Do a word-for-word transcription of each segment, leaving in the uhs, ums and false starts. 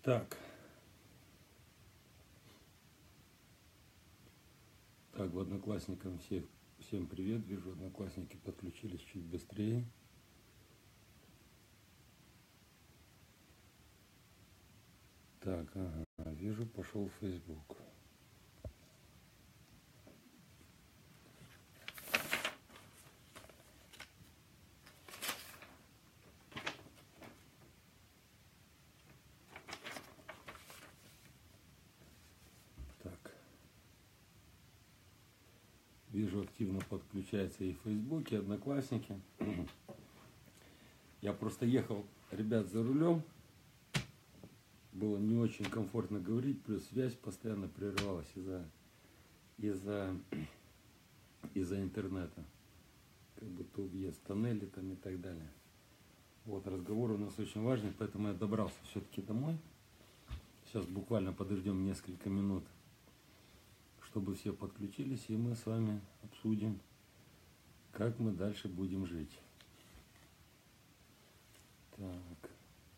Так. Так, в Одноклассникам всех, всем привет. Вижу, Одноклассники подключились чуть быстрее. Так, ага, вижу, пошел в Facebook. Так. Вижу, активно подключается и в Facebook, и Одноклассники. Я просто ехал, ребят, за рулем. Было не очень комфортно говорить, плюс связь постоянно прерывалась из-за из-за из-за интернета. Как бы то въезд в тоннели там и так далее. Вот, разговор у нас очень важный, поэтому я добрался все-таки домой. Сейчас буквально подождем несколько минут, чтобы все подключились, и мы с вами обсудим, как мы дальше будем жить. Так.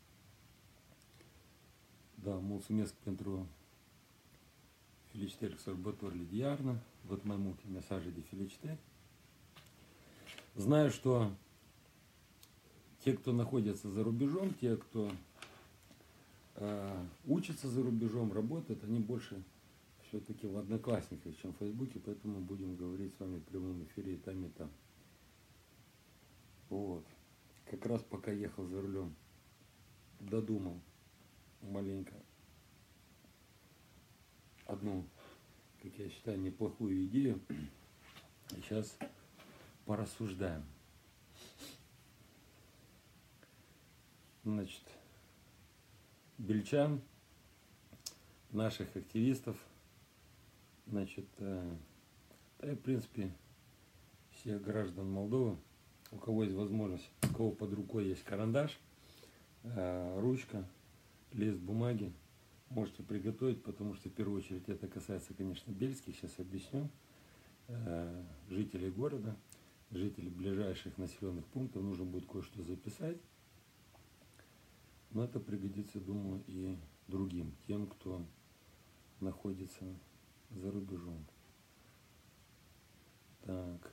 Da, mulțumesc pentru felicitări sărbătorile de iarnă. Văd mai multe mesaje de felicitări. Знаю, что те, кто находится за рубежом, те, кто э, учится за рубежом, работает, они больше все-таки в Одноклассниках, чем в Фейсбуке, поэтому будем говорить с вами в прямом эфире и там, и там. Вот. Как раз пока ехал за рулем, додумал маленько одну, как я считаю, неплохую идею. И сейчас порассуждаем. Значит, бельчан, наших активистов, значит, э, да и в принципе всех граждан Молдовы, у кого есть возможность, у кого под рукой есть карандаш, э, ручка, лист бумаги, можете приготовить, потому что в первую очередь это касается, конечно, бельских, сейчас объясню, э, жителей города, жителей ближайших населенных пунктов, нужно будет кое-что записать, но это пригодится, думаю, и другим, тем, кто находится за рубежом. Так,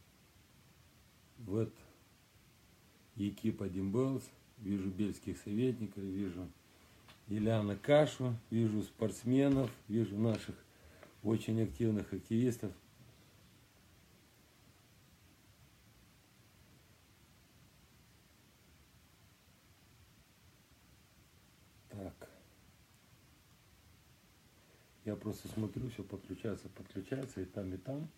вот Екипа Димбелс, вижу бельских советников, вижу Ильяна Кашу, вижу спортсменов, вижу наших очень активных активистов. Так. Я просто смотрю, все подключается, подключается и там, и там.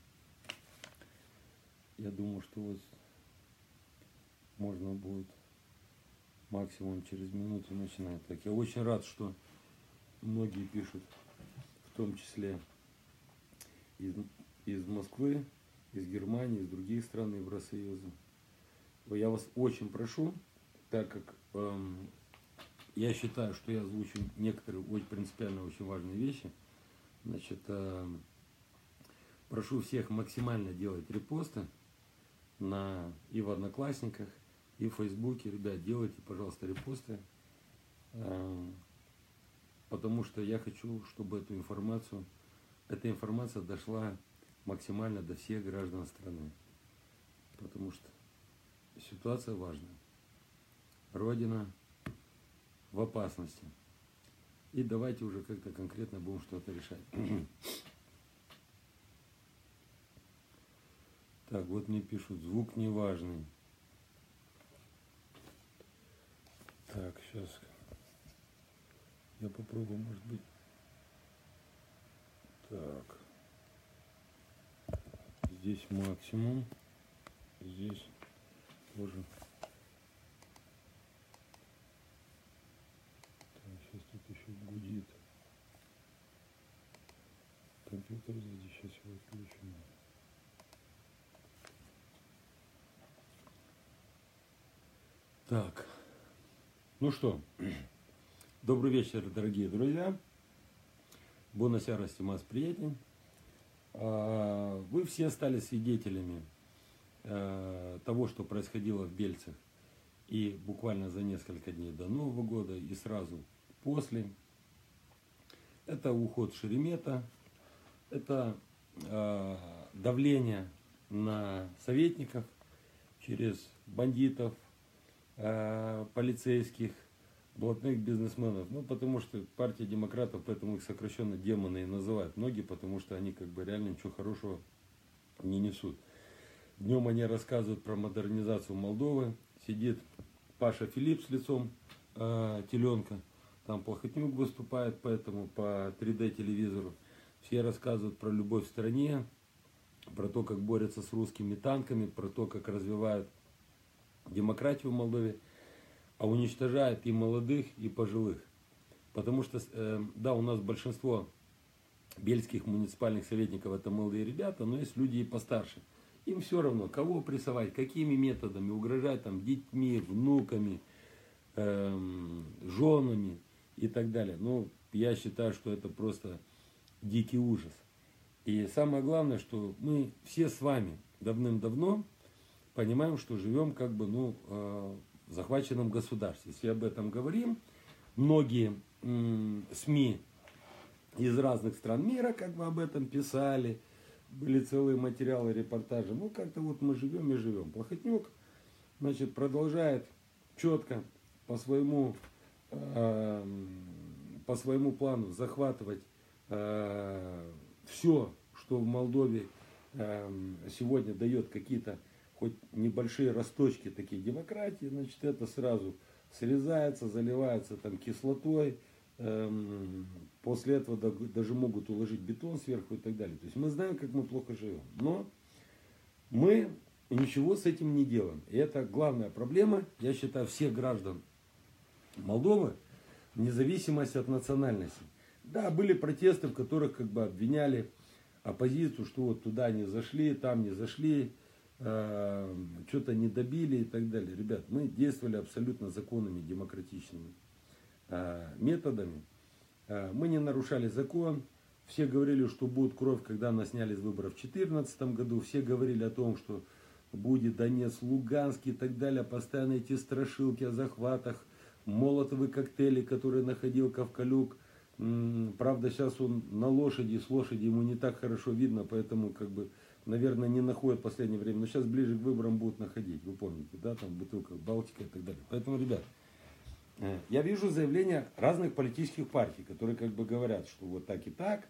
Я думаю, что вот можно будет максимум через минуту начинать. Так, я очень рад, что многие пишут, в том числе из, из Москвы, из Германии, из других стран Евросоюза. Я вас очень прошу, так как эм, я считаю, что я озвучу некоторые очень принципиально очень важные вещи, значит, эм, прошу всех максимально делать репосты на, и в Одноклассниках, и в Фейсбуке. Ребят, делайте, пожалуйста, репосты, э, потому что я хочу, чтобы эту информацию, эта информация дошла максимально до всех граждан страны, потому что ситуация важная. Родина в опасности. И давайте уже как-то конкретно будем что-то решать. Так, вот мне пишут, звук неважный. Так, сейчас я попробую, может быть. Так. Здесь максимум. Здесь тоже. Так, сейчас тут еще гудит. Компьютер сзади, сейчас его отключу. Так. Ну что, добрый вечер, дорогие друзья. Бонасяра стимас приятен. Вы все стали свидетелями того, что происходило в Бельцах и буквально за несколько дней до Нового года, и сразу после. Это уход Шеремета, это э, давление на советников через бандитов, э, полицейских, блатных бизнесменов. Ну, потому что партия демократов, поэтому их сокращенно демоны и называют многие, потому что они как бы реально ничего хорошего не несут. Днем они рассказывают про модернизацию Молдовы. Сидит Паша Филипп с лицом э, теленка. Там Плохотнюк выступает, поэтому по три дэ телевизору. Все рассказывают про любовь в стране, про то, как борются с русскими танками, про то, как развивают демократию в Молдове, а уничтожает и молодых, и пожилых. Потому что, э, да, у нас большинство бельских муниципальных советников это молодые ребята, но есть люди и постарше. Им все равно, кого прессовать, какими методами, угрожать там детьми, внуками, э, женами и так далее. Ну, я считаю, что это просто дикий ужас. И самое главное, что мы все с вами давным-давно понимаем, что живем как бы, ну, э, в захваченном государстве. Если об этом говорим, многие м, СМИ из разных стран мира как бы об этом писали, были целые материалы, репортажи. Ну, как-то вот мы живем и живем. Плохотнюк, значит, продолжает четко по своему, э, по своему плану захватывать э, все, что в Молдове э, сегодня дает какие-то хоть небольшие росточки такие демократии, значит, это сразу срезается, заливается там кислотой, эм, после этого даже могут уложить бетон сверху и так далее. То есть мы знаем, как мы плохо живем, но мы ничего с этим не делаем. И это главная проблема, я считаю, всех граждан Молдовы, вне зависимости от национальности. Да, были протесты, в которых как бы обвиняли оппозицию, что вот туда не зашли, там не зашли, э, что-то не добили и так далее. Ребят, мы действовали абсолютно законными, демократичными э, методами. Э, мы не нарушали закон. Все говорили, что будет кровь, когда нас сняли с выборов в две тысячи четырнадцатом году. Все говорили о том, что будет Донецк, Луганск и так далее. Постоянно эти страшилки о захватах, молотовые коктейли, которые находил Ковкалюк. Правда, сейчас он на лошади, с лошади ему не так хорошо видно, поэтому, как бы, наверное, не находит в последнее время. Но сейчас ближе к выборам будут находить, вы помните, да, там бутылка Балтика и так далее. Поэтому, ребят, я вижу заявления разных политических партий, которые как бы говорят, что вот так и так,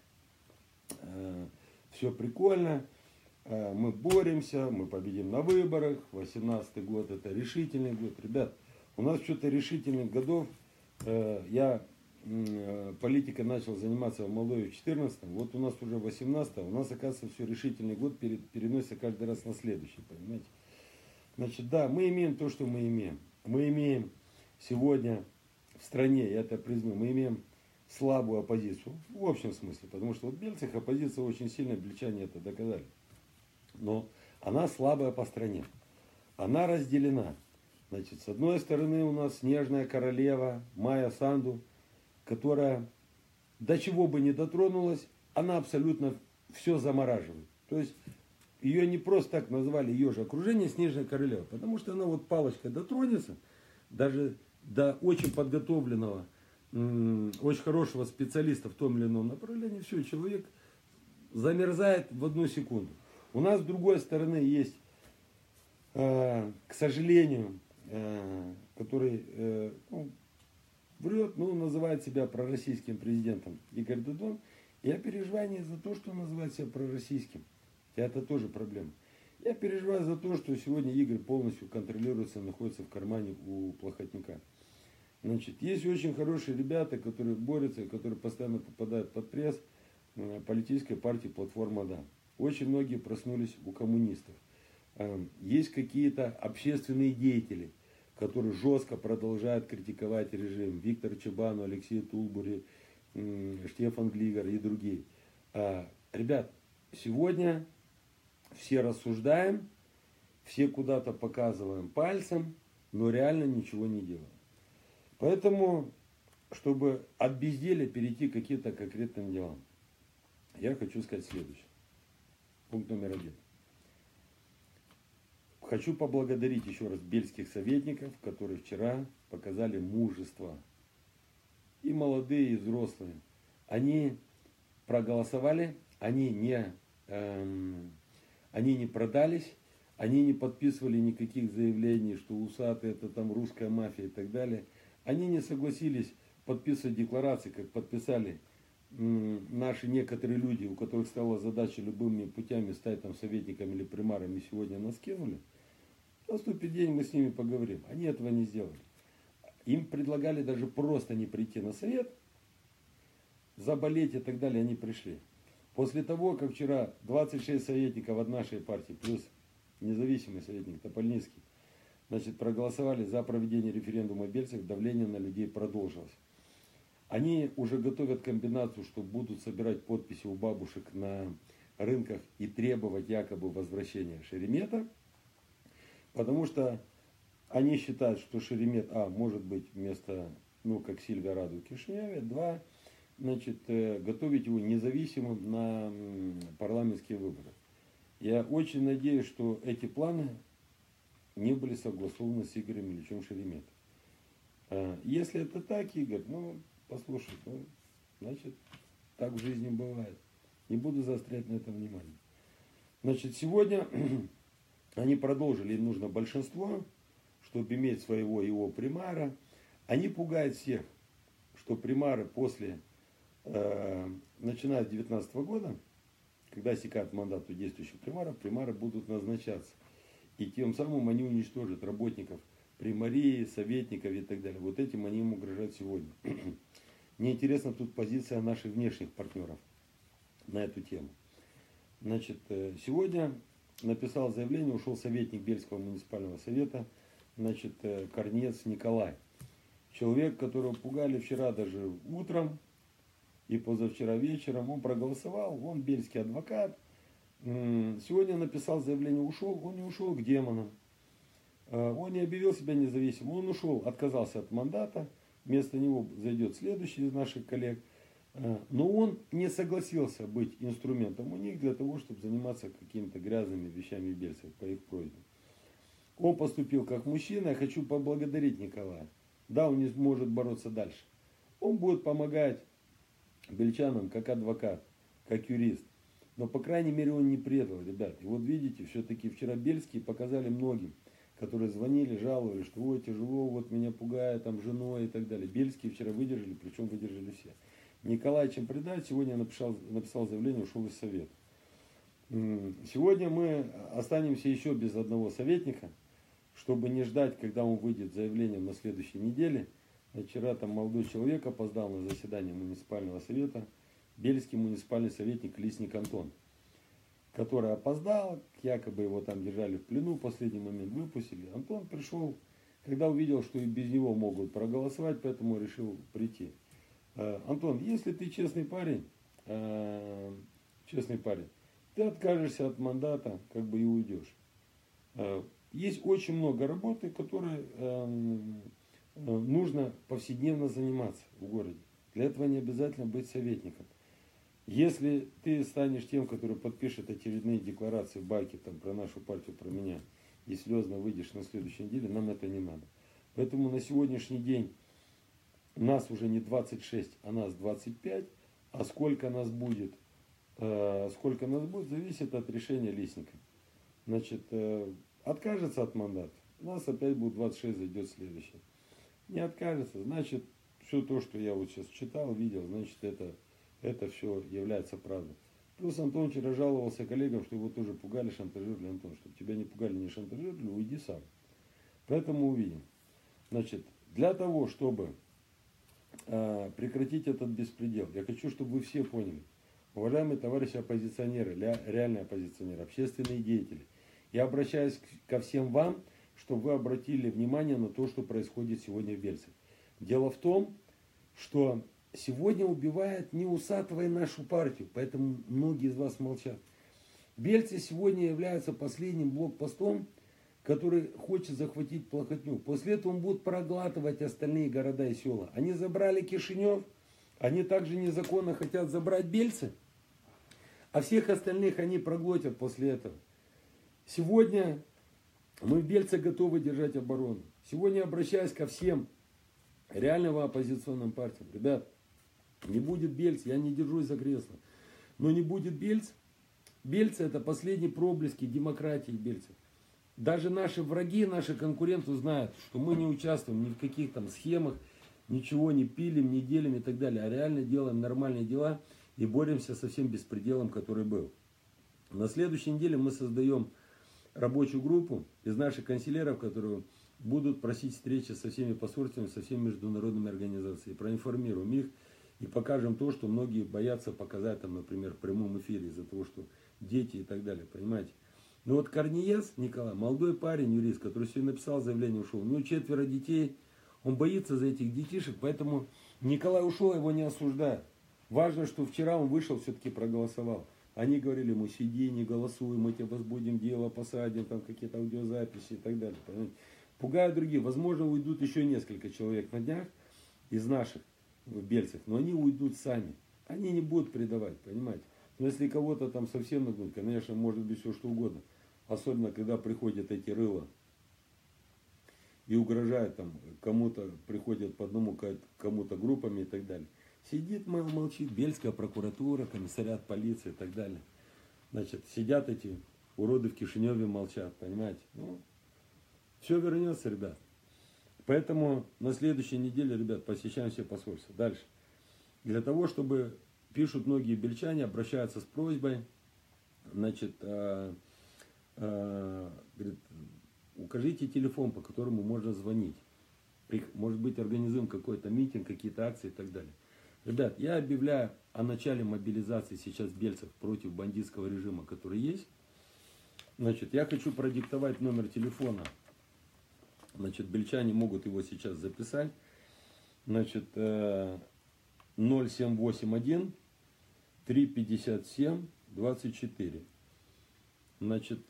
все прикольно, мы боремся, мы победим на выборах, восемнадцатый год это решительный год. Ребят, у нас что-то решительных годов, я... политика начал заниматься в Молдове в две тысячи четырнадцатом, вот у нас уже в две тысячи восемнадцатом, у нас, оказывается, все решительный год переносится каждый раз на следующий, понимаете? Значит, да, мы имеем то, что мы имеем. Мы имеем сегодня в стране, я это признаю, мы имеем слабую оппозицию, в общем смысле, потому что вот в Бельцах оппозиция очень сильная, бельчане это доказали. Но она слабая по стране, она разделена. Значит, с одной стороны у нас снежная королева Майя Санду, которая до чего бы ни дотронулась, она абсолютно все замораживает. То есть ее не просто так назвали, ее же окружение снежная королева, потому что она вот палочкой дотронется, даже до очень подготовленного, очень хорошего специалиста в том или ином направлении, все, человек замерзает в одну секунду. У нас с другой стороны есть, к сожалению, который, ну, врет, ну, называет себя пророссийским президентом Игорь Додон. Я переживаю не за то, что он называет себя пророссийским. Это тоже проблема. Я переживаю за то, что сегодня Игорь полностью контролируется, находится в кармане у Плохотнюка. Значит, есть очень хорошие ребята, которые борются, которые постоянно попадают под пресс политической партии «Платформа Да». Очень многие проснулись у коммунистов. Есть какие-то общественные деятели, которые жестко продолжают критиковать режим. Виктор Чебану, Алексей Тулбури, Штефан Глигер и другие. Ребят, сегодня все рассуждаем, все куда-то показываем пальцем, но реально ничего не делаем. Поэтому, чтобы от безделия перейти к каким-то конкретным делам, я хочу сказать следующее. Пункт номер один. Хочу поблагодарить еще раз бельских советников, которые вчера показали мужество. И молодые, и взрослые. они проголосовали, они не, эм, они не продались, они не подписывали никаких заявлений, что усатые это там русская мафия и так далее. Они не согласились подписывать декларации, как подписали м, наши некоторые люди, у которых стала задача любыми путями стать там советниками или примарами, сегодня нас кинули. Наступит день, мы с ними поговорим. Они этого не сделали. Им предлагали даже просто не прийти на совет, заболеть и так далее, они пришли. После того, как вчера двадцать шесть советников от нашей партии, плюс независимый советник Топольницкий, значит, проголосовали за проведение референдума в Бельцах, давление на людей продолжилось. Они уже готовят комбинацию, что будут собирать подписи у бабушек на рынках и требовать якобы возвращения Шеремета, потому что они считают, что Шеремет, а, может быть вместо, ну, как Сильвия Раду в Кишиневе, два, значит, готовить его независимым на парламентские выборы. Я очень надеюсь, что эти планы не были согласованы с Игорем Ильичем Шереметом. Если это так, Игорь, ну, послушай, ну, значит, так в жизни бывает. Не буду заострять на это внимание. Значит, сегодня они продолжили, им нужно большинство, чтобы иметь своего его примара. Они пугают всех, что примары после, э, начиная с две тысячи девятнадцатого года, когда истекает мандат у действующих примаров, примары будут назначаться. И тем самым они уничтожат работников примарии, советников и так далее. Вот этим они им угрожают сегодня. Мне интересна тут позиция наших внешних партнеров на эту тему. Значит, сегодня написал заявление, ушел советник Бельского муниципального совета, значит, Корнец Николай. Человек, которого пугали вчера даже утром и позавчера вечером, он проголосовал, он бельский адвокат. Сегодня написал заявление, ушел, он не ушел к демонам. Он не объявил себя независимым, он ушел, отказался от мандата. Вместо него зайдет следующий из наших коллег. Но он не согласился быть инструментом у них для того, чтобы заниматься какими-то грязными вещами в Бельцах по их просьбе. Он поступил как мужчина. Я хочу поблагодарить Николая. Да, он не может бороться дальше. Он будет помогать бельчанам как адвокат, как юрист. Но, по крайней мере, он не предал, ребят. И вот видите, все-таки вчера бельские показали многим, которые звонили, жаловались, что ой, тяжело, вот меня пугает, там, женой и так далее. Бельские вчера выдержали, причем выдержали все. Николай, чем предать, сегодня написал, написал заявление, ушел из совета. Сегодня мы останемся еще без одного советника, чтобы не ждать, когда он выйдет с заявлением на следующей неделе. Вчера там молодой человек опоздал на заседание муниципального совета, бельский муниципальный советник Лисник Антон, который опоздал, якобы его там держали в плену, в последний момент выпустили. Антон пришел, когда увидел, что и без него могут проголосовать, поэтому решил прийти. Антон, если ты честный парень, честный парень, ты откажешься от мандата, как бы и уйдешь. Есть очень много работы, которой нужно повседневно заниматься в городе. Для этого не обязательно быть советником. Если ты станешь тем, который подпишет очередные декларации, байки там, про нашу партию, про меня, и слезно выйдешь на следующей неделе, нам это не надо. Поэтому на сегодняшний день нас уже не двадцать шесть, а нас двадцать пять. А сколько нас будет, э, сколько нас будет, зависит от решения Лисника. Значит, э, откажется от мандата, нас опять будет двадцать шесть, зайдет следующий. Не откажется, значит, все то, что я вот сейчас читал, видел, значит, это, это все является правдой. Плюс Антон вчера жаловался коллегам, что его тоже пугали, шантажировали. Антон, чтобы тебя не пугали, не шантажировали, уйди сам. Поэтому увидим. Значит, для того, чтобы э, прекратить этот беспредел, я хочу, чтобы вы все поняли, уважаемые товарищи оппозиционеры, реальные оппозиционеры, общественные деятели, я обращаюсь ко всем вам, чтобы вы обратили внимание на то, что происходит сегодня в Бельцах. Дело в том, что сегодня убивают не Усатова нашу партию, поэтому многие из вас молчат. Бельцы сегодня являются последним блокпостом, который хочет захватить Плохотнюк. После этого он будет проглатывать остальные города и села. Они забрали Кишинев, они также незаконно хотят забрать Бельцы, а всех остальных они проглотят после этого. Сегодня мы в Бельцах готовы держать оборону. Сегодня обращаюсь ко всем реальным оппозиционным партиям. Ребят, Не будет Бельц, я не держусь за кресло. Но не будет Бельц. Бельцы это последние проблески демократии бельцев. Даже наши враги, наши конкуренты знают, что мы не участвуем ни в каких там схемах, ничего не пилим, не делим и так далее. А реально делаем нормальные дела и боремся со всем беспределом, который был. На следующей неделе мы создаем рабочую группу из наших канцлеров, которые будут просить встречи со всеми посольствами, со всеми международными организациями. Проинформируем их и покажем то, что многие боятся показать, там, например, в прямом эфире из-за того, что дети и так далее, понимаете. Ну вот Корниец Николай, молодой парень, юрист, который сегодня написал заявление, ушел. У него четверо детей, он боится за этих детишек, поэтому Николай ушел, его не осуждают. Важно, что вчера он вышел, все-таки проголосовал. Они говорили ему, сиди, не голосуй, мы тебе возбудим дело, посадим, там какие-то аудиозаписи и так далее. Понимаете? Пугают другие. Возможно, уйдут еще несколько человек на днях из наших в Бельцах, но они уйдут сами. Они не будут предавать, понимаете. Но если кого-то там совсем нагнуть, конечно, может быть все что угодно. Особенно, когда приходят эти рыла и угрожают там, кому-то приходят по одному, кому-то группами и так далее. Сидит, молчит, Бельская прокуратура, комиссариат полиции и так далее. Значит, сидят эти уроды в Кишиневе, молчат, понимаете. Ну, все вернется, ребят. Поэтому на следующей неделе, ребят, посещаем все посольства. Дальше. Для того, чтобы, пишут многие бельчане, обращаются с просьбой, значит, а, а, говорит, укажите телефон, по которому можно звонить. Может быть, организуем какой-то митинг, какие-то акции и так далее. Ребят, я объявляю о начале мобилизации сейчас бельцев против бандитского режима, который есть. Значит, я хочу продиктовать номер телефона. Значит, бельчане могут его сейчас записать. Значит, ноль семь восемь один три пятьдесят семь двадцать четыре. Значит,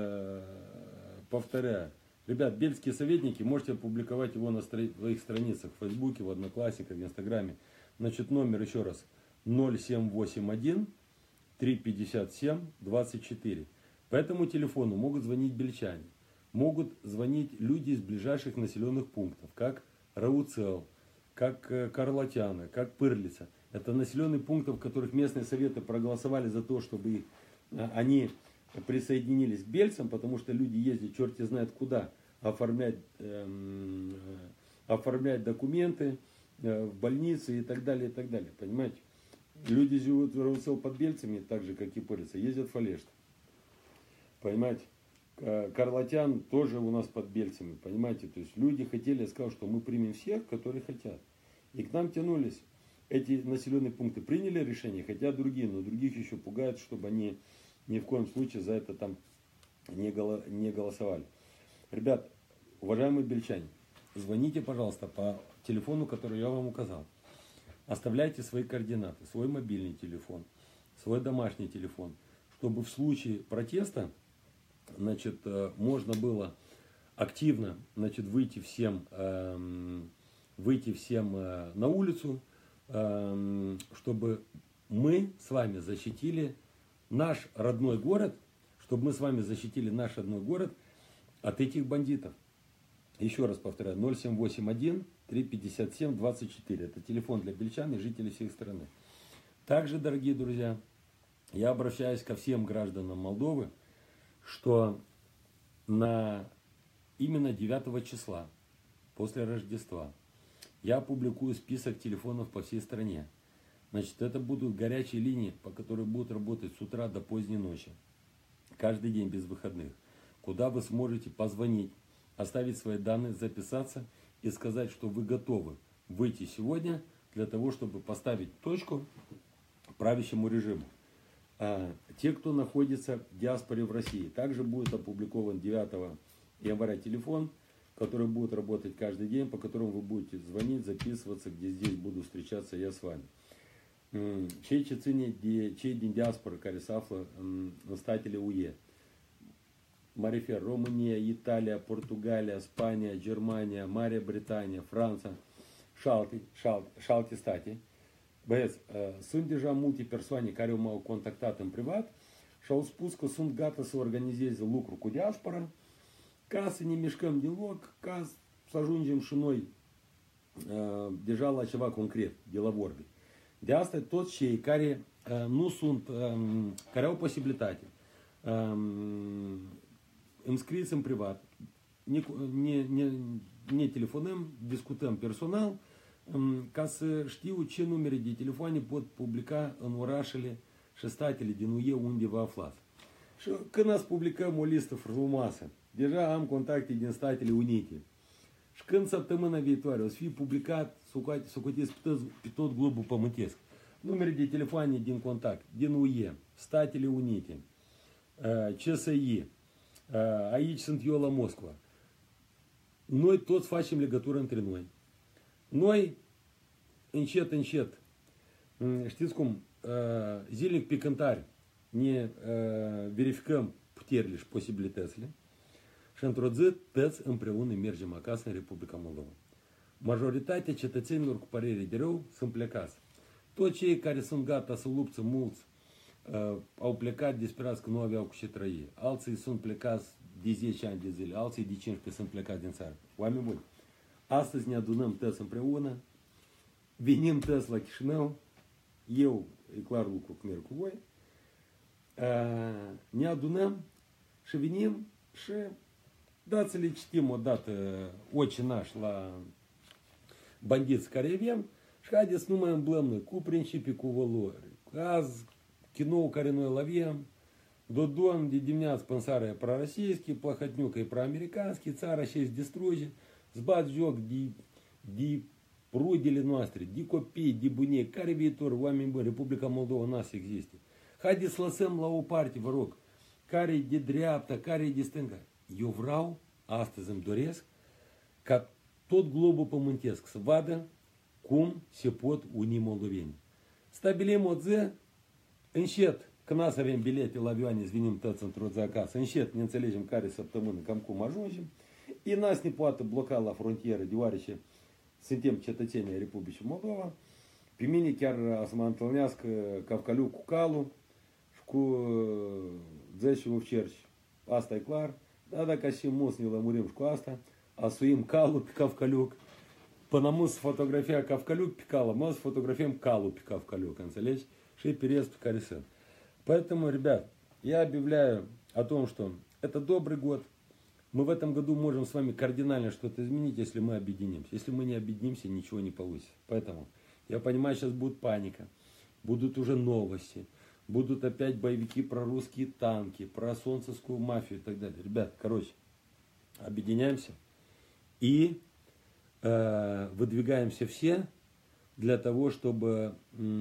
повторяю. Ребят, бельские советники, можете опубликовать его на своих страницах в Фейсбуке, в Одноклассниках, в Инстаграме. Значит, номер еще раз ноль семь восемь один три пятьдесят семь двадцать четыре. По этому телефону могут звонить бельчане. Могут звонить люди из ближайших населенных пунктов, как Рауцел, как Карлатяна, как Пырлица. Это населенные пункты, в которых местные советы проголосовали за то, чтобы они присоединились к бельцам, потому что люди ездят черти знает куда, оформлять, эм, оформлять документы э, в больнице и так далее, и так далее. Понимаете? Люди живут в Рауцел под бельцами, так же, как и Пырлица, ездят в Фалешт. Понимаете? Карлатян тоже у нас под бельцами, понимаете, то есть люди хотели, я сказал, что мы примем всех, которые хотят. И к нам тянулись эти населенные пункты, приняли решение, хотят другие, но других еще пугают, чтобы они ни в коем случае за это там не, голо, не голосовали. Ребят, уважаемые бельчане, звоните, пожалуйста, по телефону, который я вам указал. Оставляйте свои координаты, свой мобильный телефон, свой домашний телефон, чтобы в случае протеста, значит, можно было активно, значит, выйти всем, эм, выйти всем э, на улицу, эм, чтобы мы с вами защитили наш родной город, чтобы мы с вами защитили наш родной город от этих бандитов. Еще раз повторяю, ноль семь восемь один три пятьдесят семь двадцать четыре. Это телефон для бельчан и жителей всей страны. Также, дорогие друзья, я обращаюсь ко всем гражданам Молдовы, что на именно девятого числа, после Рождества, я опубликую список телефонов по всей стране. Значит, это будут горячие линии, по которым будут работать с утра до поздней ночи, каждый день без выходных, куда вы сможете позвонить, оставить свои данные, записаться и сказать, что вы готовы выйти сегодня для того, чтобы поставить точку правящему режиму. А те, кто находится в диаспоре в России, также будет опубликован девятого января телефон, который будет работать каждый день, по которому вы будете звонить, записываться, где здесь буду встречаться я с вами. Чей чецини, чей день диаспоры, Карисафла, настатели УЕ. Марифер, Румыния, Италия, Португалия, Испания, Германия, Мария, Британия, Франция, Шалти, Шалти, Шалти, Стати. Băieți, sunt deja multe persoane care m-au contactat în privat și au spus că sunt gata să organizeze lucru cu diaspora ca să ne mișcăm deloc, ca să ajungem și noi deja la ceva concret, de la vorbe. De asta toți cei care uh, nu sunt, um, care au posibilitate, um, îmi scrieți în privat, ne, ne, ne, ne telefonăm, discutăm personal, um, ca să știu ce numere de telefoane pot publica în orașele și statele din U E unde vă aflați. Și când ați publicăm o listă frumoasă, deja am contacte din Statele Unite. Și când săptămâna viitoare o să fie publicat, să cotiți pe tot globul pământesc, numere de telefoane din contact, din U E, Statele Unite, C S I, aici sunt eu la Moscova. Noi toți facem legătură între noi. Noi, încet, încet, știți cum, zilnic pe cântare, ne verificăm puterile și posibilitățile și într-o zi toți împreună mergem acasă în Republica Moldova. Majoritatea cetățenilor cu părere de rău sunt plecați. Toți cei care sunt gata să luptă mulți uh, au plecat disperați că nu aveau cu ce trăi. Alții sunt plecați de zece ani de zile, alții de cincisprezece sunt plecați din țară. Oameni buni, astăzi ne adunăm toți împreună, venim toți la Chișinău, eu, e clar lucru că merg cu voi, uh, ne adunăm și venim și dați-le citim odată Oce Naș la bandiți care avem și haideți nu mai îmblăm noi cu principii, cu valori. Azi, кино care noi îl avem, Dodon de dimineață până seara e pro-российский, Plahotniuc e pro-americanski, țara și se distruge, zbat joc de, de rudele noastre, de copii, de bunici, care viitor, oameni buni, Republica Moldova n-a să existe. Haideți să lăsăm la o parte, vă rog, care e de dreapta, care e de stânga. Eu vreau, astăzi îmi doresc, ca tot globul pământesc să vadă cum se pot uni moldoveni. Stabilim o zi, încet, când să avem bilete la avioane, să venim toți într-o zi acasă, încet ne înțelegem care săptămână, cam cum ajungem, и нас ne poate bloca la frontieră, deoarece suntem cetățenii ai Republicii Moldova. Pe mine chiar să mă întâlnească Cavcaliuc cu calul și cu zece ovcerci. Asta e clar. Dar dacă și mulți ne lămurim și cu asta, asuim calul pe Cavcaliuc. Până mult să fotografia Cavcaliuc pe calul, mă să fotografiem calul pe Cavcaliuc, înțelegi? Și pe restul care sunt. Поэтому, ребят, я объявляю о том, что это добрый год. Мы в этом году можем с вами кардинально что-то изменить, если мы объединимся. Если мы не объединимся, ничего не получится. Поэтому, я понимаю, сейчас будет паника, будут уже новости, будут опять боевики про русские танки, про солнцевскую мафию и так далее. Ребят, короче, объединяемся и э, выдвигаемся все для того, чтобы,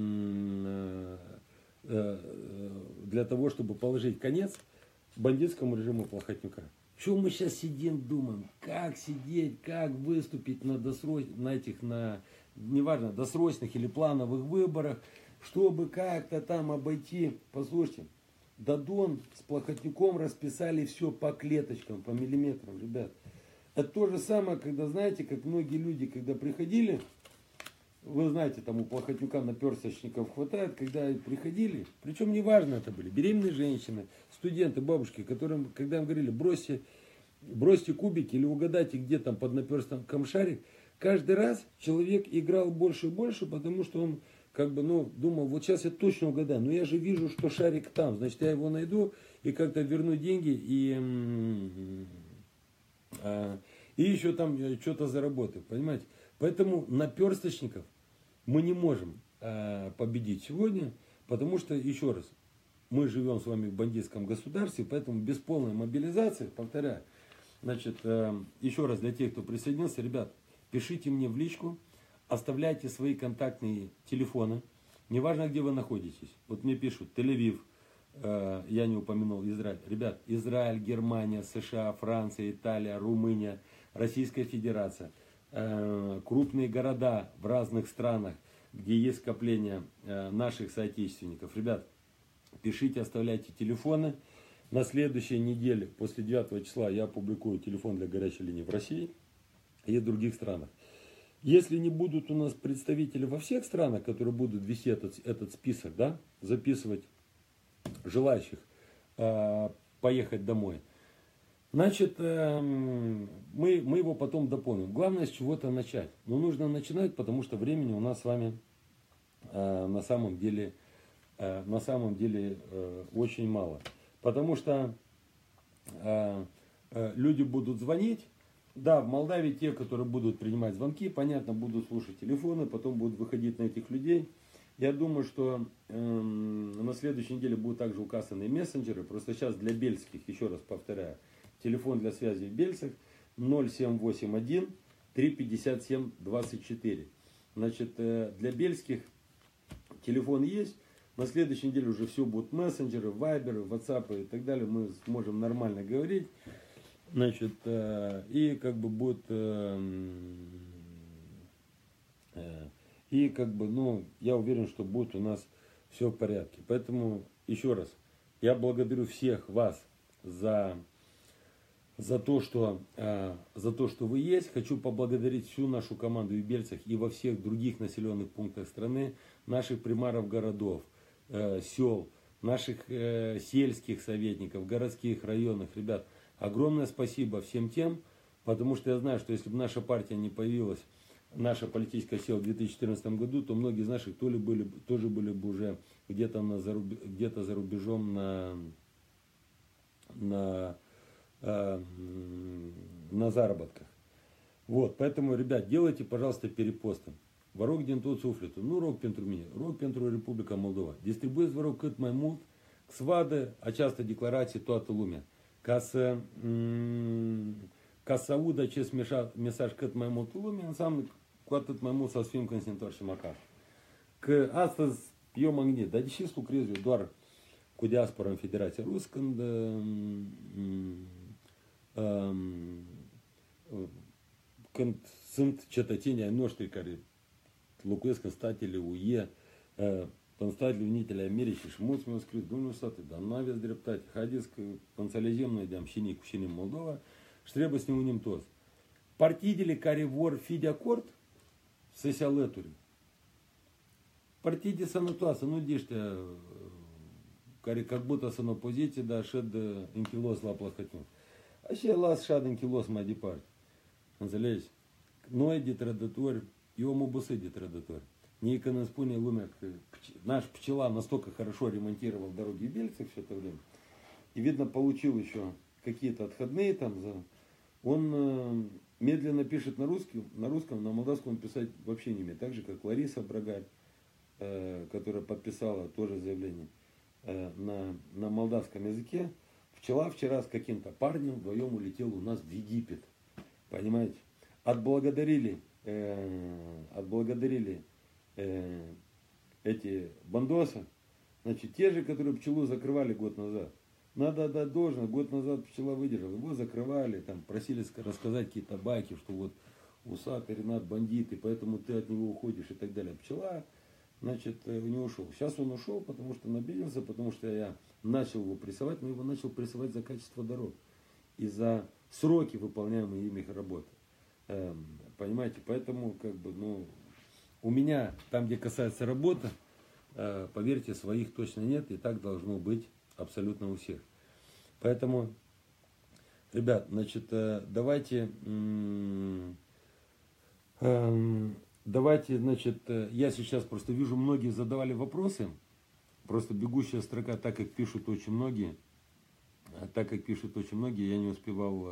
э, э, для того, чтобы положить конец бандитскому режиму Плохотнюка. Что мы сейчас сидим, думаем, как сидеть, как выступить на досрочных, на этих, на, неважно, досрочных или плановых выборах, чтобы как-то там обойти. Послушайте, Додон с Плохотнюком расписали все по клеточкам, по миллиметрам, ребят. Это то же самое, когда, знаете, как многие люди, когда приходили, вы знаете, там у Плохотнюка наперсточников хватает, когда приходили, причем неважно это были, беременные женщины, студенты, бабушки, которым, когда им говорили, бросьте, бросьте кубики или угадайте, где там под наперстом шарик, каждый раз человек играл больше и больше, потому что он как бы, ну, думал, вот сейчас я точно угадаю, но я же вижу, что шарик там, значит, я его найду и как-то верну деньги и, и еще там что-то заработаю, понимаете? Поэтому наперсточников мы не можем э, победить сегодня, потому что, еще раз, мы живем с вами в бандитском государстве, поэтому без полной мобилизации, повторяю, значит, э, еще раз для тех, кто присоединился, ребят, пишите мне в личку, оставляйте свои контактные телефоны, неважно, где вы находитесь. Вот мне пишут, Тель-Авив, э, я не упомянул Израиль. Ребят, Израиль, Германия, США, Франция, Италия, Румыния, Российская Федерация. Крупные города в разных странах, где есть скопление наших соотечественников. Ребят, пишите, оставляйте телефоны. На следующей неделе, после девятого числа, я опубликую телефон для горячей линии в России и в других странах. Если не будут у нас представители во всех странах, которые будут вести этот, этот список, да, записывать желающих э, поехать домой, значит, мы, мы его потом дополним. Главное с чего-то начать. Но нужно начинать, потому что времени у нас с вами э, на самом деле, э, на самом деле э, очень мало. Потому что э, э, люди будут звонить. Да, в Молдавии те, которые будут принимать звонки, понятно, будут слушать телефоны, потом будут выходить на этих людей. Я думаю, что э, на следующей неделе будут также указаны мессенджеры. Просто сейчас для бельских, еще раз повторяю, телефон для связи в Бельцах ноль семь восемь один три пятьдесят семь двадцать четыре. Значит, э, для бельских телефон есть. На следующей неделе уже все будут мессенджеры, вайберы, ватсапы и так далее. Мы сможем нормально говорить. Значит, э, и как бы будет... Э, э, и как бы, ну, я уверен, что будет у нас все в порядке. Поэтому, еще раз, я благодарю всех вас за, за, то, что, э, за то, что вы есть. Хочу поблагодарить всю нашу команду в Бельцах и во всех других населенных пунктах страны, наших примаров городов, э, сел, наших э, сельских советников, городских, районных. Ребят, огромное спасибо всем тем, потому что я знаю, что если бы наша партия не появилась, наша политическая сила в две тысячи четырнадцатом году, то многие из наших то ли были, тоже были бы уже где-то на заруб... где-то за рубежом на, на, э, на заработках. Вот, поэтому, ребят, делайте, пожалуйста, перепосты. Варок денту суфлету, ну рок пентру мини, рок пентру Республика Молдова. Дистрибуй варок кыт маймут, ксвады, а часто декларации то аталуме. Кас Касауда чест месаж кыт маймут луме, на самом Кватат моему со своим консенторшим макар. К астас пьем огни. Да дичис лукрезию двор к диаспорам Федерации Русском да концент чататения ноштрикари луквес констатили уе констатили внителя Америки шмуц мёскрит думаю саты да навес дрептать хадиск консолиземный дям щини кущини Молдова штребы с ним тос. Партидели кари вор фидякорд сесялетури. Партиди санатуаса, ну диште, как будто сан оппозиции, да, шед инкилос лаплахатню. А ще лас шад инкилос мадипарт. Назалезь, ной дитрадатор, его мубусы дитрадатор. Не иконоспуни лумяк, наш пчела настолько хорошо ремонтировал дороги в Бельцах все это время. И видно, получил еще какие-то отходные там за... Он медленно пишет на русском, на русском, на молдавском он писать вообще не умеет. Так же, как Лариса Брагаль, э, которая подписала тоже заявление э, на, на молдавском языке. Пчела вчера с каким-то парнем вдвоем улетел у нас в Египет. Понимаете? Отблагодарили, э, отблагодарили э, эти бандосы. Значит, те же, которые пчелу закрывали год назад. Надо отдать должное, год назад пчела выдержала, его закрывали, там просили рассказать какие-то байки, что вот Усак, Ренат бандит, и поэтому ты от него уходишь и так далее. Пчела, значит, не ушел. Сейчас он ушел, потому что он обиделся, потому что я начал его прессовать, но его начал прессовать за качество дорог и за сроки, выполняемые ими их работы. Эм, понимаете, поэтому, как бы, ну, у меня, там, где касается работы, э, поверьте, своих точно нет, и так должно быть абсолютно у всех. Поэтому, ребят, значит, давайте, давайте, значит, я сейчас просто вижу, многие задавали вопросы, просто бегущая строка, так как пишут очень многие, так как пишут очень многие, я не успевал,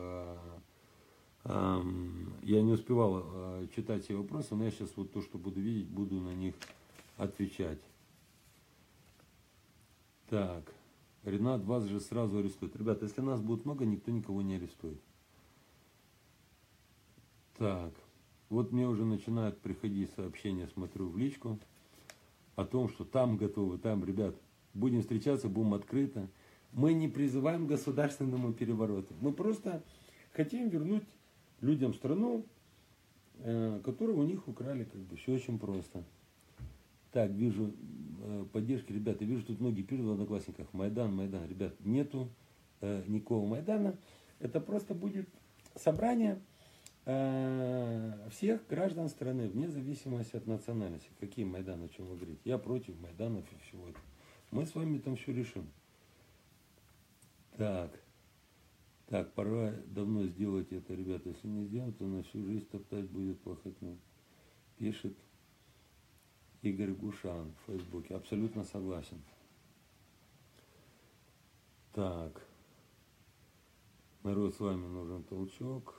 я не успевал читать все вопросы, но я сейчас вот то, что буду видеть, буду на них отвечать. Так. Ренат, вас же сразу арестуют. Ребята, если нас будет много, никто никого не арестует. Так, вот мне уже начинают приходить сообщения, смотрю в личку, о том, что там готовы, там, ребят, будем встречаться, будем открыто. Мы не призываем к государственному перевороту. Мы просто хотим вернуть людям страну, которую у них украли. Как бы все очень просто. Так, вижу э, поддержки, ребята, вижу, тут многие пишут в Одноклассниках, Майдан, Майдан. Ребят, нету э, никакого Майдана. Это просто будет собрание э, всех граждан страны, вне зависимости от национальности. Какие Майданы, о чем вы говорите? Я против Майданов и всего этого. Мы с вами там все решим. Так, так, пора давно сделать это, ребята. Если не сделать, то на всю жизнь топтать будет плохотню. Пишет Игорь Гушан в Фейсбуке. Абсолютно согласен. Так. Народ, с вами нужен толчок.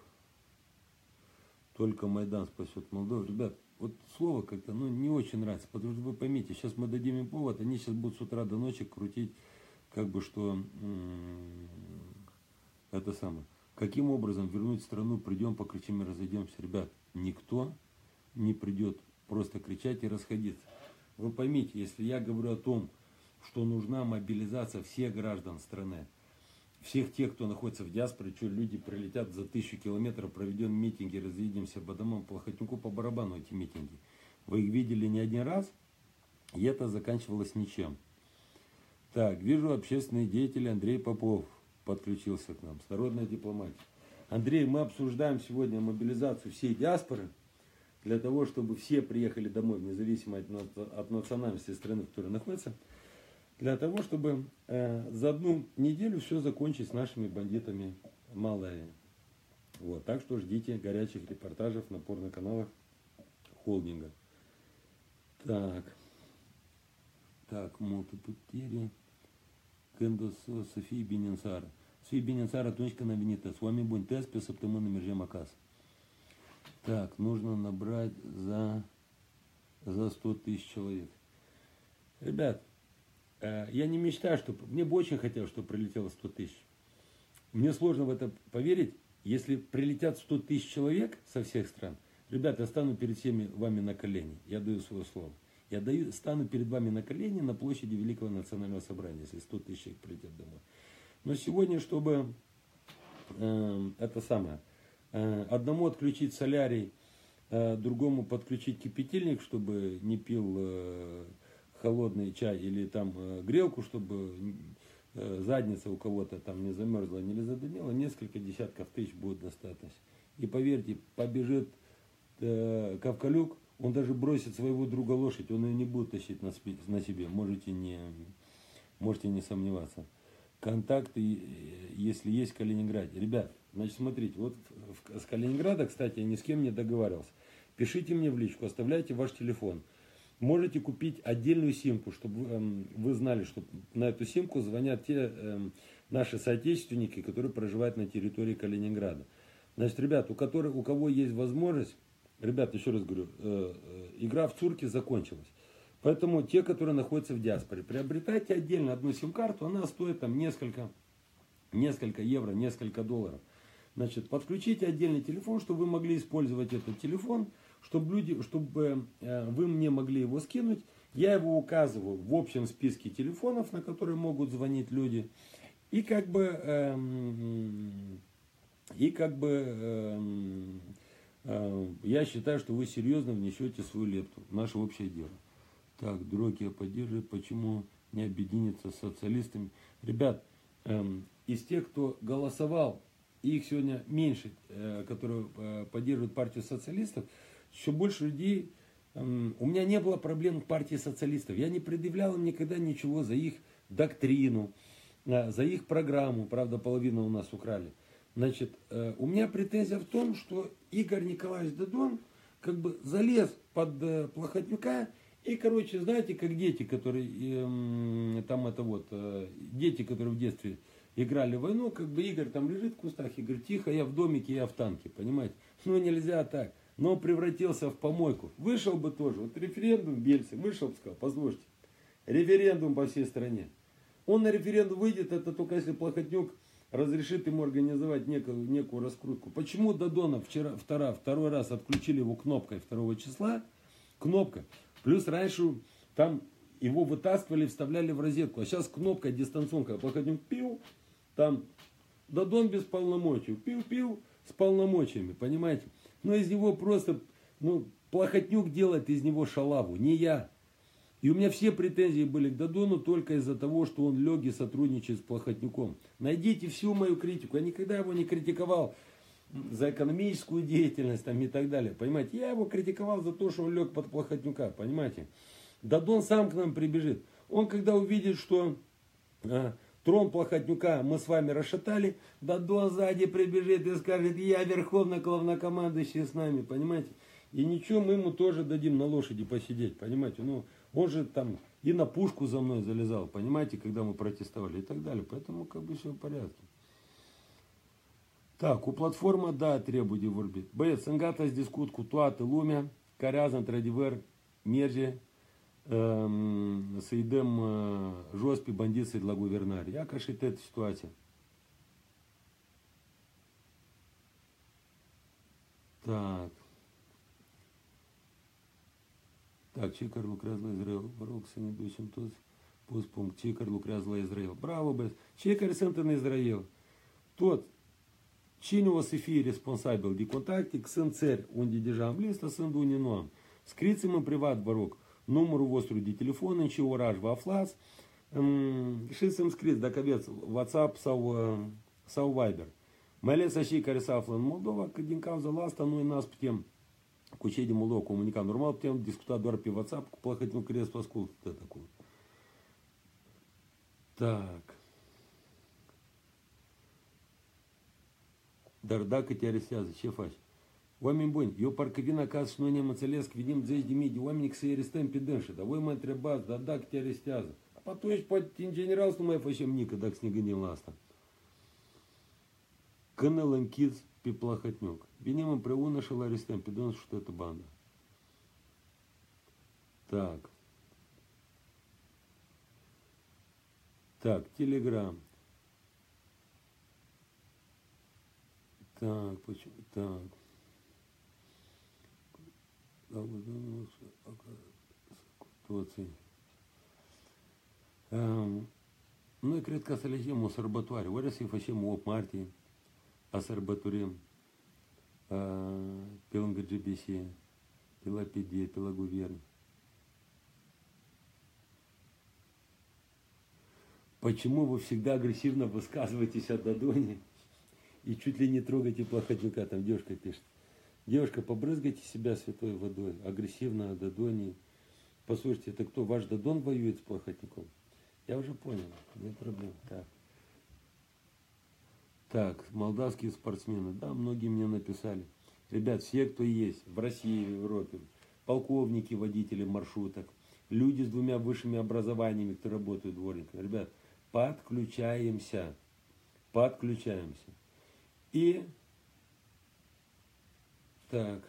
Только Майдан спасет Молдову. Ребят, вот слово как-то ну, не очень нравится. Потому что вы поймите, сейчас мы дадим им повод, они сейчас будут с утра до ночи крутить, как бы что м- это самое. Каким образом вернуть страну, придем, покричим и разойдемся. Ребят, никто не придет просто кричать и расходиться. Вы поймите, если я говорю о том, что нужна мобилизация всех граждан страны, всех тех, кто находится в диаспоре, что люди прилетят за тысячу километров, проведем митинги, разъедемся по домам, Плохотнюку по барабану эти митинги. Вы их видели не один раз, и это заканчивалось ничем. Так, вижу, общественный деятель Андрей Попов подключился к нам с народной дипломатией. Андрей, мы обсуждаем сегодня мобилизацию всей диаспоры, для того, чтобы все приехали домой, независимо от, от национальности страны, в которой находятся, для того, чтобы э, за одну неделю все закончить с нашими бандитами Малави. Вот, так что ждите горячих репортажей на порноканалах холдинга. Так. Так, мултипутери. Кендос Софии Бенинсара. София Бенинсара, точка на Венита. С вами будет тест, песоптемон на мерже Макас. Так, нужно набрать за, за сто тысяч человек. Ребят, э, я не мечтаю, что... Мне бы очень хотелось, чтобы прилетело сто тысяч. Мне сложно в это поверить. Если прилетят сто тысяч человек со всех стран, ребят, я стану перед всеми вами на колени. Я даю свое слово. Я даю, стану перед вами на колени на площади Великого Национального Собрания, если сто тысяч человек прилетят домой. Но сегодня, чтобы э, это самое... Одному отключить солярий, другому подключить кипятильник, чтобы не пил холодный чай, или там грелку, чтобы задница у кого-то там не замерзла, не задымела, несколько десятков тысяч будет достаточно. И поверьте, побежит Ковкалюк, он даже бросит своего друга лошадь, он ее не будет тащить на себе, можете не, можете не сомневаться. Контакты, если есть в Калининграде. Ребят, значит, смотрите, вот с Калининграда, кстати, я ни с кем не договаривался. Пишите мне в личку, оставляйте ваш телефон. Можете купить отдельную симку, чтобы э, вы знали, что на эту симку звонят те э, наши соотечественники, которые проживают на территории Калининграда. Значит, ребят, у, которых, у кого есть возможность, ребят, еще раз говорю, э, э, игра в цурке закончилась. Поэтому те, которые находятся в диаспоре, приобретайте отдельно одну сим-карту, она стоит там несколько, несколько евро, несколько долларов. Значит, подключите отдельный телефон, чтобы вы могли использовать этот телефон, чтобы, люди, чтобы э, вы мне могли его скинуть. Я его указываю в общем списке телефонов, на которые могут звонить люди. И как бы, э, и как бы э, э, я считаю, что вы серьезно внесете свою лепту в наше общее дело. Так, Дрокия поддерживает, почему не объединиться с социалистами. Ребят, эм, из тех, кто голосовал, и их сегодня меньше, э, которые э, поддерживают партию социалистов, еще больше людей. Эм, у меня не было проблем в партии социалистов. Я не предъявлял им никогда ничего за их доктрину, э, за их программу. Правда, половину у нас украли. Значит, э, у меня претензия в том, что Игорь Николаевич Дадон как бы залез под э, Плохотнюка. И, короче, знаете, как дети, которые, э, там это вот, э, дети, которые в детстве играли в войну, как бы Игорь там лежит в кустах и говорит, тихо, я в домике, я в танке, понимаете? Ну, нельзя так. Но он превратился в помойку. Вышел бы тоже, вот референдум в Бельце, вышел бы, сказал, послушайте, референдум по всей стране. Он на референдум выйдет, это только если Плохотнюк разрешит ему организовать некую, некую раскрутку. Почему Дадона вчера, второй, второй раз отключили его кнопкой второго числа? Кнопка. Плюс раньше там его вытаскивали, вставляли в розетку. А сейчас кнопка дистанционка. Плохотнюк пил, там Дадон без полномочий. Пил-пил с полномочиями, понимаете? Но из него просто, ну, Плохотнюк делает из него шалаву, не я. И у меня все претензии были к Дадону только из-за того, что он лег и сотрудничает с Плохотнюком. Найдите всю мою критику. Я никогда его не критиковал за экономическую деятельность там, и так далее. Понимаете, я его критиковал за то, что он лег под Плохотнюка, понимаете. Дадон сам к нам прибежит. Он когда увидит, что а, трон Плохотнюка мы с вами расшатали, Дадон сзади прибежит и скажет, я верховный главнокомандующий с нами, понимаете. И ничего, мы ему тоже дадим на лошади посидеть, понимаете. Ну, он же там и на пушку за мной залезал, понимаете, когда мы протестовали и так далее. Поэтому как бы все в порядке. Так, у платформа, да, требует vorbi. Băieți, sunt gata să discut cu toată lumea care azi, într-adevăr, merge um, să-i dăm uh, jos pe bandiții de la guvernare. Ia ca și toată situația. Так. Так, cei care lucrează la Israel, vă rog să ne ducem toți pus punct. Cei care lucrează la Israel. Bravo, băieți. Cei care sunt în Israel, tot. Cine o să fie responsabil de contacte, că sunt țări unde deja am listă, sunt unde nu am. Scrieți-mi în privat, vă rog, numărul vostru de telefon, în ce oraș vă aflați și să-mi scrieți dacă aveți WhatsApp sau, sau Viber. Mai ales cei care se află în Moldova, că din cauza la asta noi n-ați putem cu cei din Moldova comunica normal, putem discuta doar pe WhatsApp, cu Plăhătinu Crestu ascultă tot acolo. Так. Dar dacă te arestează, ce faci? Oameni buni, eu parcă vin acasă și noi ne-am înțeles că venim zeci de mii de oameni să-i arestăm pe dânșă. Dar voi mă întrebați, dar dacă te arestează? Atunci, poate, în general, să nu mai facem nică, dacă să ne gândim la asta. Când îl închizi pe Plahotniuc, venim împreună și îl arestăm pe dânșă și toată banda. Так. Так, Telegram. Так, почему? Так. Noi cred că să alegem o sărbătoare. Ori să-i facem opt martie, a sărbătorim pe lângă G B C, pe la P D, pe la guvern. Почему вы всегда агрессивно высказываетесь о Дадоне и чуть ли не трогаете Плохотнюка? Там девушка пишет. Девушка, побрызгайте себя святой водой, агрессивно о Дадоне. Послушайте, это кто, ваш Дадон воюет с Плохотнюком? Я уже понял, нет проблем. Так, так, молдавские спортсмены, да, многие мне написали. Ребят, все, кто есть в России, в Европе, полковники, водители маршруток, люди с двумя высшими образованиями, кто работают дворниками. Ребят, подключаемся, подключаемся. И, так,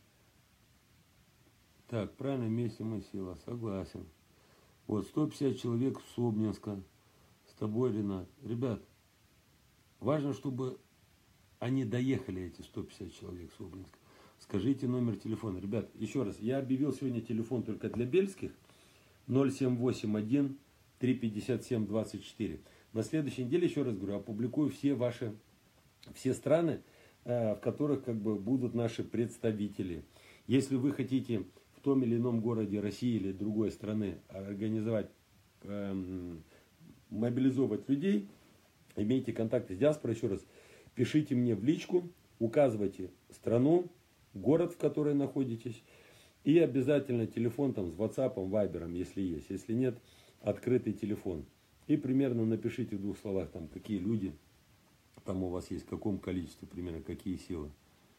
так, правильно, вместе мы сила, согласен. Вот, сто пятьдесят человек в Собнинска, с тобой, Ренат. Ребят, важно, чтобы они доехали, эти сто пятьдесят человек в Собнинска. Скажите номер телефона. Ребят, еще раз, я объявил сегодня телефон только для бельских. ноль семь восемь один три пятьдесят семь двадцать четыре. На следующей неделе, еще раз говорю, опубликую все ваши, все страны, в которых как бы будут наши представители. Если вы хотите в том или ином городе России или другой страны организовать, эм, мобилизовать людей, имейте контакты с диаспорой, еще раз, пишите мне в личку, указывайте страну, город, в котором находитесь, и обязательно телефон там с WhatsApp, Viber, если есть. Если нет, открытый телефон. И примерно напишите в двух словах, там, какие люди там у вас есть, в каком количестве, примерно, какие силы.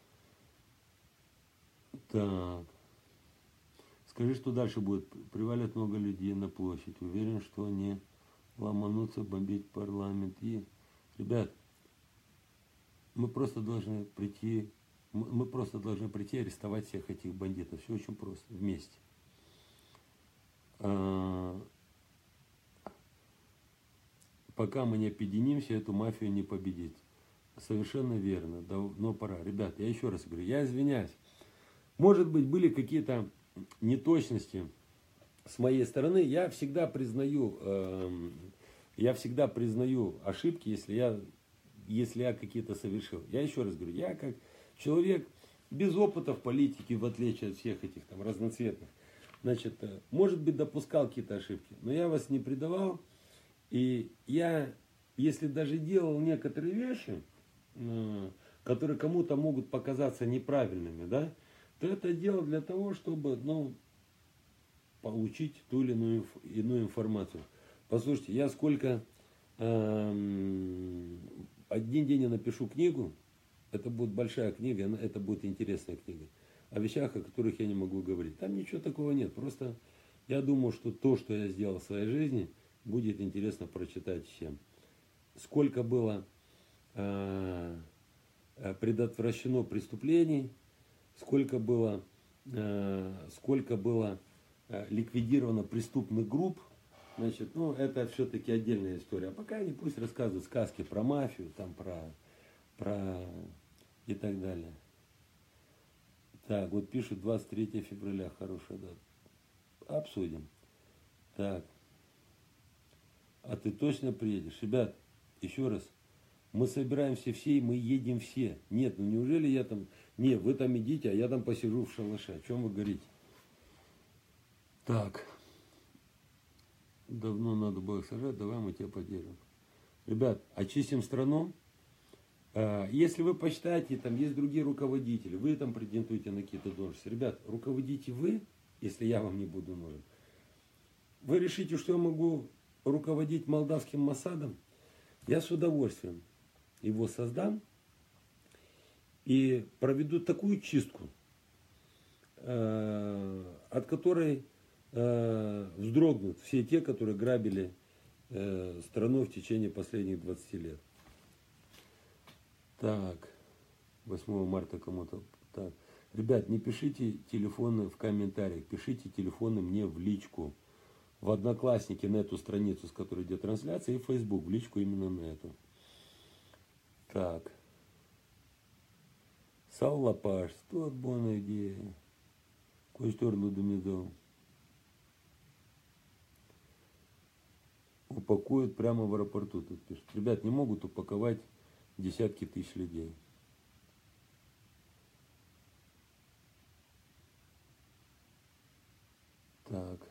Так. Скажи, что дальше будет. Привалят много людей на площадь. Уверен, что они ломанутся бомбить парламент. И, ребят, мы просто должны прийти, мы просто должны прийти и арестовать всех этих бандитов. Все очень просто. Вместе. А, пока мы не объединимся, эту мафию не победить. Совершенно верно. Давно пора. Ребят, я еще раз говорю, я извиняюсь. Может быть, были какие-то неточности с моей стороны. Я всегда признаю, э, я всегда признаю ошибки, если я, если я какие-то совершил. Я еще раз говорю, я как человек без опыта в политике, в отличие от всех этих там разноцветных, значит, может быть, допускал какие-то ошибки, но я вас не предавал. И я, если даже делал некоторые вещи, э, которые кому-то могут показаться неправильными, да, то это дело для того, чтобы, ну, получить ту или иную, иную информацию. Послушайте, я сколько... Эм, один день я напишу книгу, это будет большая книга, это будет интересная книга. о вещах, о которых я не могу говорить. Там ничего такого нет. Просто я думаю, что то, что я сделал в своей жизни, будет интересно прочитать всем. Сколько было э, предотвращено преступлений, сколько было, э, сколько было э, ликвидировано преступных групп, значит, ну, это все-таки отдельная история. А пока они пусть рассказывают сказки про мафию, там, про, про и так далее. Так, вот пишут двадцать третьего февраля, хорошая дата. Обсудим. Так. А ты точно приедешь? Ребят, еще раз. Мы собираемся все, и мы едем все. Нет, ну неужели я там... Не, вы там идите, а я там посижу в шалаше. О чем вы говорите? Так. Давно надо было их сажать, давай мы тебя поддержим. Ребят, очистим страну. Если вы посчитаете, там есть другие руководители, вы там претендуете на какие-то должности. Ребят, руководите вы, если я вам не буду нужен. Вы решите, что я могу руководить молдавским Моссадом, я с удовольствием его создам и проведу такую чистку, от которой вздрогнут все те, которые грабили страну в течение последних двадцати лет. Так, восьмого марта кому-то. Так. Ребят, не пишите телефоны в комментариях, пишите телефоны мне в личку. В Одноклассники на эту страницу, с которой идет трансляция, и в Facebook в личку именно на эту. Так. Саллапаш, сто бона идея. Кое-что Лудомидол. Упакуют прямо в аэропорту, тут пишут. Ребят, не могут упаковать десятки тысяч людей. Так.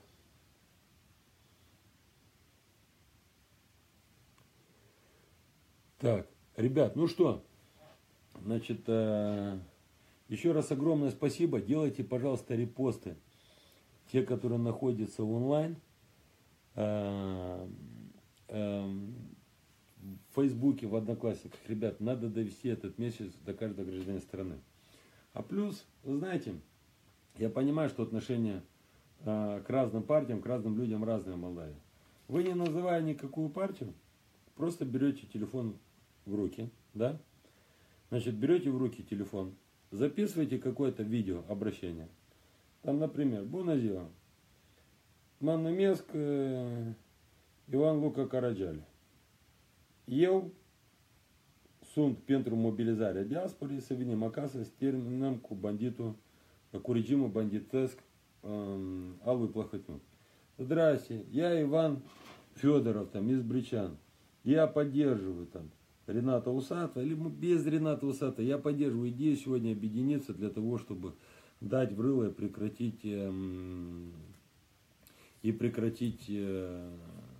Так, ребят, ну что, значит, э, еще раз огромное спасибо. Делайте, пожалуйста, репосты. Те, которые находятся онлайн. Э, э, в Фейсбуке, в Одноклассниках. Ребят, надо довести этот месяц до каждого гражданина страны. А плюс, вы знаете, я понимаю, что отношения э, к разным партиям, к разным людям разные в Молдавии. Вы, не называя никакую партию, просто берете телефон в руки, да? Значит, берете в руки телефон, записываете какое-то видео обращение. Там, например, Буназио, Манна Меск, э, Иван Лука Караджаль. Eu sunt pentru mobilizarea diasporii să venim acasă, să terminăm cu banditul, cu regimul banditesc um, al lui Plahotniuc. Здрасте, я Иван Федоров, там, из Бричан. Я поддерживаю там Рената Усатова, или без Рената Усатова, я поддерживаю идею сегодня объединиться для того, чтобы дать в рыло и прекратить, эм, и прекратить, э,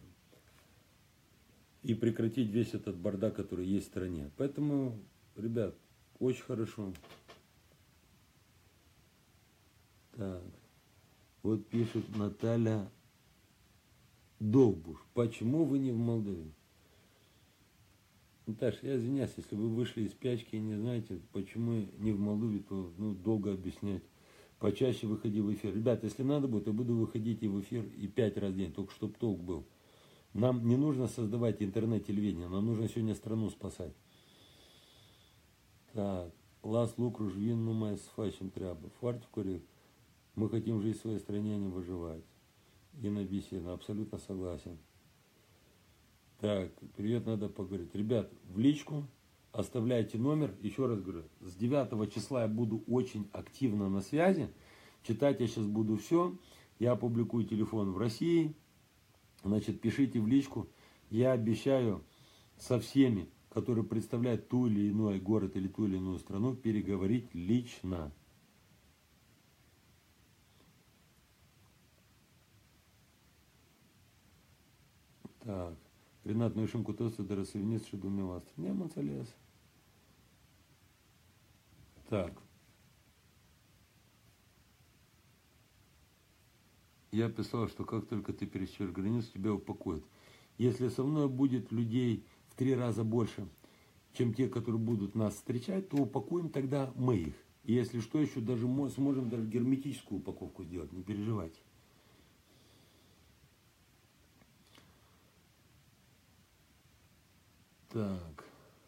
и прекратить весь этот бардак, который есть в стране. Поэтому, ребят, очень хорошо. Так, вот пишет Наталья Довбуш. Почему вы не в Молдове? Наташа, я извиняюсь, если вы вышли из спячки и не знаете, почему не в Молдове, то ну, долго объяснять. Почаще выходи в эфир. Ребят, если надо будет, я буду выходить и в эфир и пять раз в день, только чтобы толк был. Нам не нужно создавать интернет-телевидение, нам нужно сегодня страну спасать. Так, Лас Лукруш, Вин, ну май с фащем тряба. Фарт в куре. Мы хотим жить в своей стране, а не выживать. Инна Беседа, абсолютно согласен. Так, привет, надо поговорить. Ребят, в личку оставляйте номер. Еще раз говорю, с девятого числа я буду очень активно на связи. Читать я сейчас буду все. Я опубликую телефон в России. Значит, пишите в личку. Я обещаю со всеми, которые представляют ту или иной город или ту или иную страну, переговорить лично. Так. Ренат, ну и шумку тоста до рассовинец, что думал вас. Не, Мацалес. Так. Я писал, что как только ты пересечешь границу, тебя упокоят. Если со мной будет людей в три раза больше, чем те, которые будут нас встречать, то упакуем тогда мы их. И если что, еще даже сможем даже герметическую упаковку сделать, не переживайте. Так.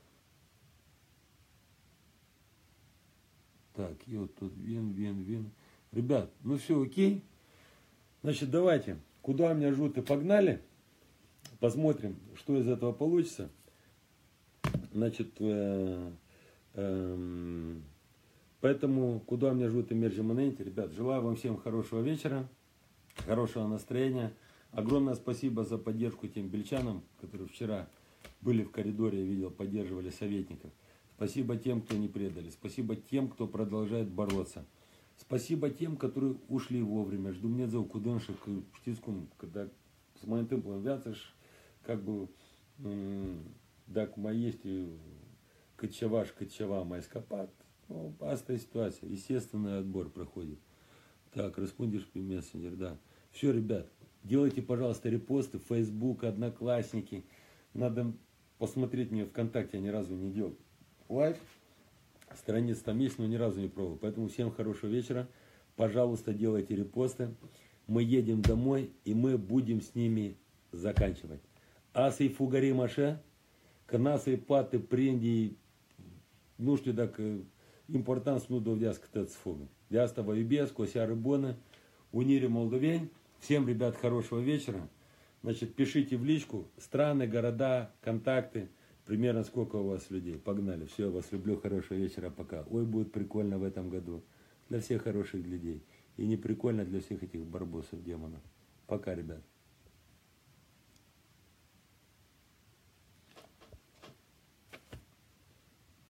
Так, и вот тут вен, вен, вен. Ребят, ну все окей. Значит, давайте, куда у меня жуты, погнали. Посмотрим, что из этого получится. Значит, э, э, поэтому, куда у меня жуты мерджи моненте, ребят, желаю вам всем хорошего вечера, хорошего настроения. Огромное спасибо за поддержку тем бельчанам, которые вчера были в коридоре, я видел, поддерживали советников. Спасибо тем, кто не предали. Спасибо тем, кто продолжает бороться. Спасибо тем, которые ушли вовремя. Жду мне за куденшик птицком, когда с моим темплом вяцешь, как бы, так есть качаваш, качава, майскопад. Ну, пастая ситуация. Естественный отбор проходит. Так, респондишь в мессенджер, да. Все, ребят, делайте, пожалуйста, репосты в Facebook, Одноклассники. Надо посмотреть мне ВКонтакте, я ни разу не делал лайв. Страниц там есть, но ни разу не пробовал. Поэтому всем хорошего вечера. Пожалуйста, делайте репосты. Мы едем домой, и мы будем с ними заканчивать. Асы фугари маше, канасы паты пренди, ну что так, импортанс ну довдяс к тецфугу. Я с тобой без, кося рыбона, унире молдовень. Всем, ребят, хорошего вечера. Значит, пишите в личку страны, города, контакты. Примерно сколько у вас людей. Погнали. Все, я вас люблю. Хорошего вечера. Пока. Ой, будет прикольно в этом году. Для всех хороших людей. И не прикольно для всех этих барбосов, демонов. Пока, ребят.